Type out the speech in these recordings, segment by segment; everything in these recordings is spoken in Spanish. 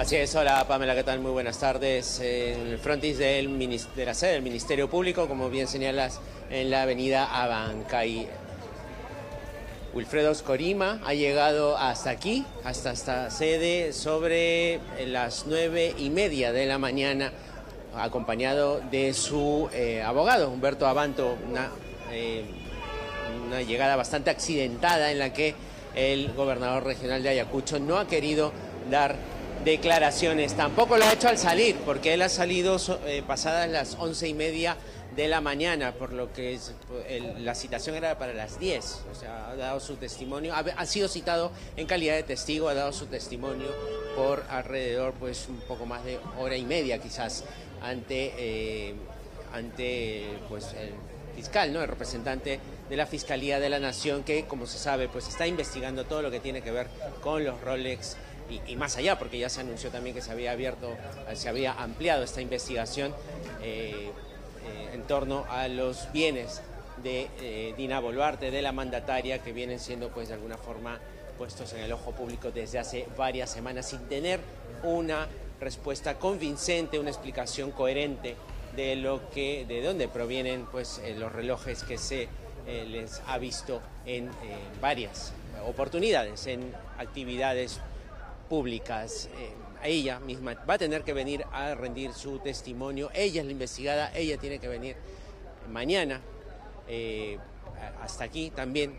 Así es, hola Pamela, ¿qué tal? Muy buenas tardes. En el frontis de la sede del Ministerio Público, como bien señalas, en la avenida Abancay. Wilfredo Oscorima ha llegado hasta aquí, hasta esta sede, sobre las 9:30 de la mañana, acompañado de su abogado, Humberto Abanto, una llegada bastante accidentada en la que el gobernador regional de Ayacucho no ha querido dar declaraciones. Tampoco lo ha hecho al salir, porque él ha salido pasadas las 11:30 de la mañana, por lo que la citación era para las 10. O sea, ha dado su testimonio, ha sido citado en calidad de testigo, ha dado su testimonio por alrededor, pues un poco más de hora y media quizás, ante pues el fiscal, ¿no? El representante de la Fiscalía de la Nación, que, como se sabe, pues está investigando todo lo que tiene que ver con los Rolex y más allá, porque ya se anunció también que se había ampliado esta investigación en torno a los bienes de Dina Boluarte, de la mandataria, que vienen siendo, pues, de alguna forma puestos en el ojo público desde hace varias semanas, sin tener una respuesta convincente, una explicación coherente de dónde provienen, pues, los relojes que se les ha visto en varias oportunidades, en actividades públicas. Ella misma va a tener que venir a rendir su testimonio. Ella es la investigada, ella tiene que venir mañana. Hasta aquí también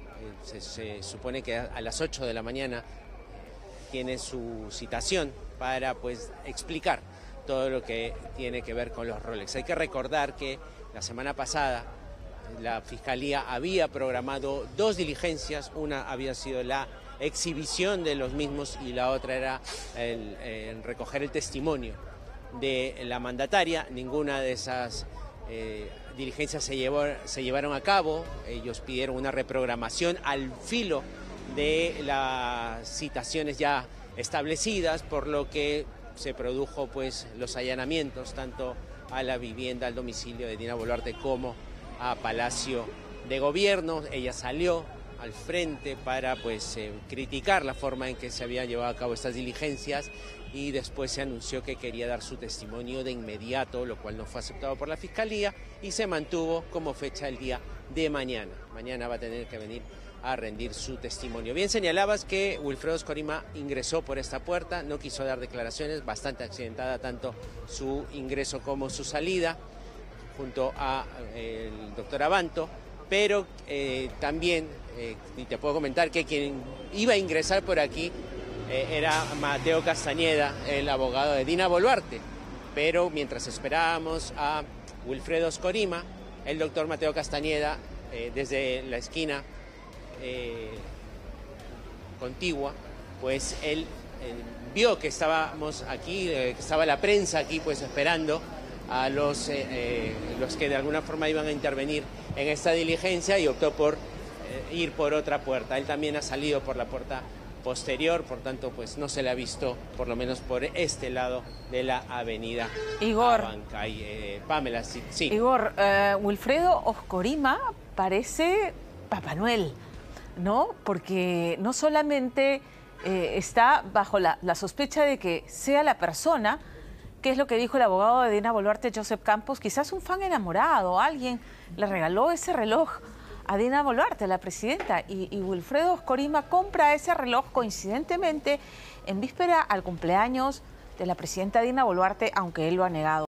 se supone que a las 8 de la mañana tiene su citación para, pues, explicar todo lo que tiene que ver con los Rolex. Hay que recordar que la semana pasada la Fiscalía había programado dos diligencias. Una había sido la exhibición de los mismos y la otra era el recoger el testimonio de la mandataria. Ninguna de esas diligencias se llevaron a cabo. Ellos pidieron una reprogramación al filo de las citaciones ya establecidas, por lo que se produjo, pues, los allanamientos tanto a la vivienda, al domicilio de Dina Boluarte, como a Palacio de Gobierno. Ella salió al frente para, pues, criticar la forma en que se habían llevado a cabo estas diligencias, y después se anunció que quería dar su testimonio de inmediato, lo cual no fue aceptado por la Fiscalía, y se mantuvo como fecha el día de mañana. Mañana va a tener que venir a rendir su testimonio. Bien señalabas que Wilfredo Oscorima ingresó por esta puerta, no quiso dar declaraciones, bastante accidentada tanto su ingreso como su salida, junto a el doctor Abanto, pero también, y te puedo comentar que quien iba a ingresar por aquí era Mateo Castañeda, el abogado de Dina Boluarte, pero mientras esperábamos a Wilfredo Oscorima, el doctor Mateo Castañeda, desde la esquina contigua, pues él vio que estábamos aquí, que estaba la prensa aquí, pues, esperando a los que de alguna forma iban a intervenir en esta diligencia, y optó por ir por otra puerta. Él también ha salido por la puerta posterior, por tanto, pues, no se le ha visto, por lo menos por este lado de la avenida Abancay. Pamela, sí. Igor, Wilfredo Oscorima parece Papá Noel, ¿no? Porque no solamente está bajo la sospecha de que sea la persona, que es lo que dijo el abogado de Dina Boluarte, Joseph Campos, quizás un fan enamorado, alguien le regaló ese reloj a Dina Boluarte, la presidenta, y Wilfredo Oscorima compra ese reloj coincidentemente en víspera al cumpleaños de la presidenta Dina Boluarte, aunque él lo ha negado.